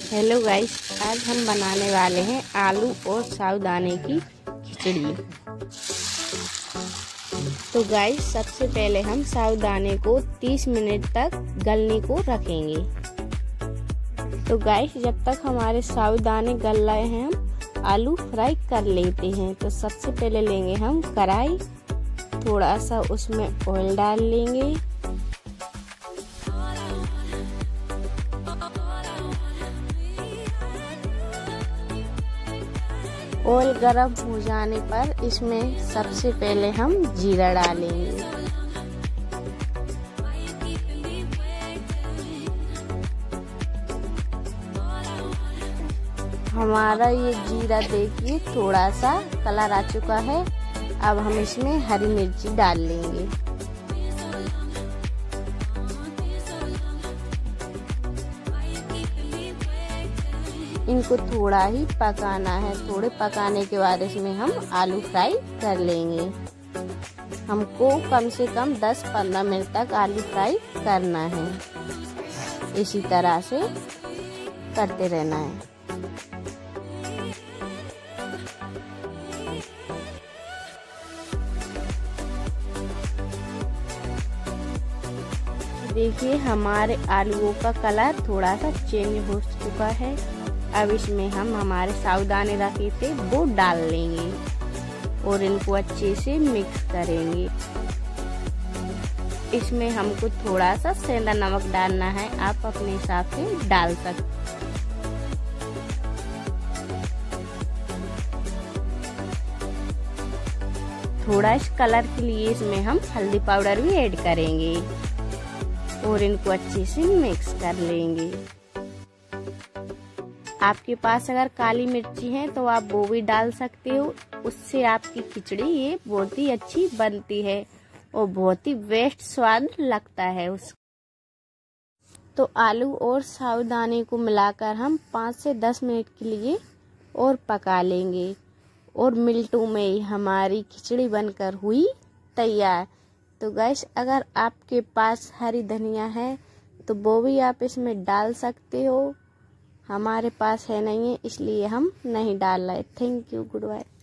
Hello guys, आज हम बनाने वाले हैं आलू और साबूदाने की खिचड़ी। तो गाइस, सबसे पहले हम साबूदाने को 30 मिनट तक गलने को रखेंगे। तो गाइस, जब तक हमारे साबूदाने गल रहे हैं हम आलू फ्राई कर लेते हैं। तो सबसे पहले लेंगे हम कढ़ाई, थोड़ा सा उसमें ऑयल डाल लेंगे। ऑयल गरम हो जाने पर इसमें सबसे पहले हम जीरा डालेंगे। हमारा ये जीरा देखिए थोड़ा सा कलर आ चुका है। अब हम इसमें हरी मिर्ची डाल लेंगे। इनको थोड़ा ही पकाना है। थोड़े पकाने के बाद इसमें हम आलू फ्राई कर लेंगे। हमको कम से कम 10-15 मिनट तक आलू फ्राई करना है। इसी तरह से करते रहना है। देखिए हमारे आलूओं का कलर थोड़ा सा चेंज हो चुका है। अब इसमें हम हमारे साबूदाने रखे थे वो डाल लेंगे और इनको अच्छे से मिक्स करेंगे। इसमें हमको थोड़ा सा सेंधा नमक डालना है, आप अपने हिसाब से डाल सकते। थोड़ा इस कलर के लिए इसमें हम हल्दी पाउडर भी ऐड करेंगे और इनको अच्छे से मिक्स कर लेंगे। आपके पास अगर काली मिर्ची है तो आप वो भी डाल सकते हो। उससे आपकी खिचड़ी ये बहुत ही अच्छी बनती है और बहुत ही बेस्ट स्वाद लगता है उस। तो आलू और साबूदाने को मिलाकर हम 5 से 10 मिनट के लिए और पका लेंगे और मिनटों में ही हमारी खिचड़ी बनकर हुई तैयार। तो गैस, अगर आपके पास हरी धनिया है तो वो भी आप इसमें डाल सकते हो। हमारे पास है नहीं है, इसलिए हम नहीं डाल रहे। Thank you, good bye.